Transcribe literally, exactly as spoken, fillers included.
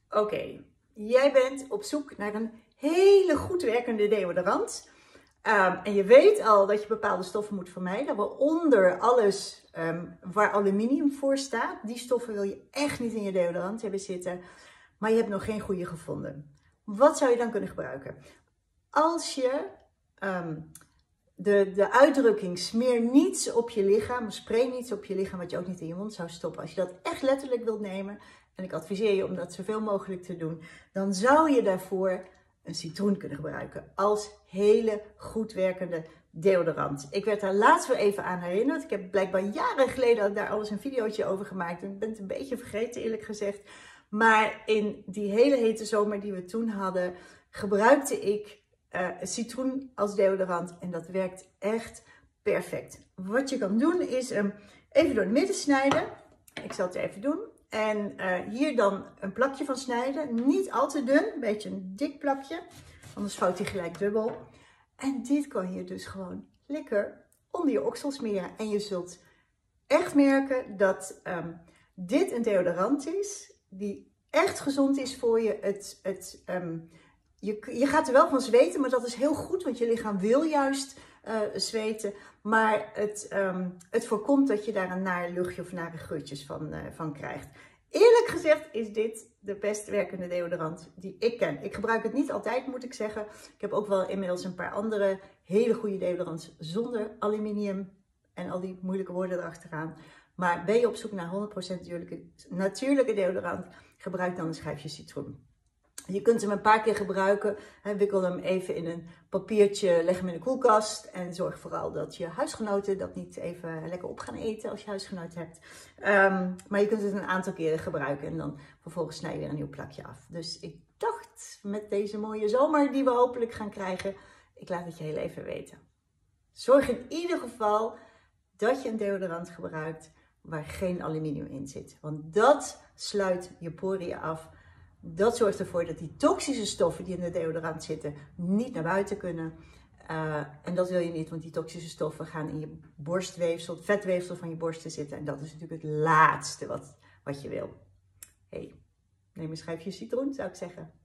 Oké, okay. Jij bent op zoek naar een hele goed werkende deodorant. Um, en je weet al dat je bepaalde stoffen moet vermijden, waaronder alles um, waar aluminium voor staat. Die stoffen wil je echt niet in je deodorant hebben zitten, maar je hebt nog geen goede gevonden. Wat zou je dan kunnen gebruiken? Als je um, de, de uitdrukking smeer niets op je lichaam, spray niets op je lichaam wat je ook niet in je mond zou stoppen. Als je dat echt letterlijk wilt nemen, en ik adviseer je om dat zoveel mogelijk te doen, dan zou je daarvoor een citroen kunnen gebruiken als hele goed werkende deodorant. Ik werd daar laatst weer even aan herinnerd. Ik heb blijkbaar jaren geleden daar alles een videootje over gemaakt. En ik ben het een beetje vergeten, eerlijk gezegd. Maar in die hele hete zomer die we toen hadden, gebruikte ik uh, citroen als deodorant. En dat werkt echt perfect. Wat je kan doen is hem even door het midden snijden. Ik zal het even doen. En uh, hier dan een plakje van snijden. Niet al te dun, een beetje een dik plakje. Anders vouwt hij gelijk dubbel. En dit kan je dus gewoon lekker onder je oksel smeren. En je zult echt merken dat um, dit een deodorant is die echt gezond is voor je. Het, het, um, je. Je gaat er wel van zweten, maar dat is heel goed, want je lichaam wil juist uh, zweten. Maar het, um, het voorkomt dat je daar een naar luchtje of nare geurtjes van, uh, van krijgt. Eerlijk gezegd is dit de best werkende deodorant die ik ken. Ik gebruik het niet altijd, moet ik zeggen. Ik heb ook wel inmiddels een paar andere hele goede deodorants zonder aluminium en al die moeilijke woorden erachteraan. Maar ben je op zoek naar honderd procent natuurlijke, natuurlijke deodorant, gebruik dan een schijfje citroen. Je kunt hem een paar keer gebruiken. Wikkel hem even in een papiertje, leg hem in de koelkast. En zorg vooral dat je huisgenoten dat niet even lekker op gaan eten als je huisgenoot hebt. Um, maar je kunt het een aantal keren gebruiken en dan vervolgens snij je weer een nieuw plakje af. Dus ik dacht met deze mooie zomer die we hopelijk gaan krijgen, ik laat het je heel even weten. Zorg in ieder geval dat je een deodorant gebruikt waar geen aluminium in zit. Want dat sluit je poriën af. Dat zorgt ervoor dat die toxische stoffen die in de deodorant zitten niet naar buiten kunnen. Uh, en dat wil je niet, want die toxische stoffen gaan in je borstweefsel, het vetweefsel van je borsten zitten. En dat is natuurlijk het laatste wat, wat je wil. Hey, neem een schijfje citroen, zou ik zeggen.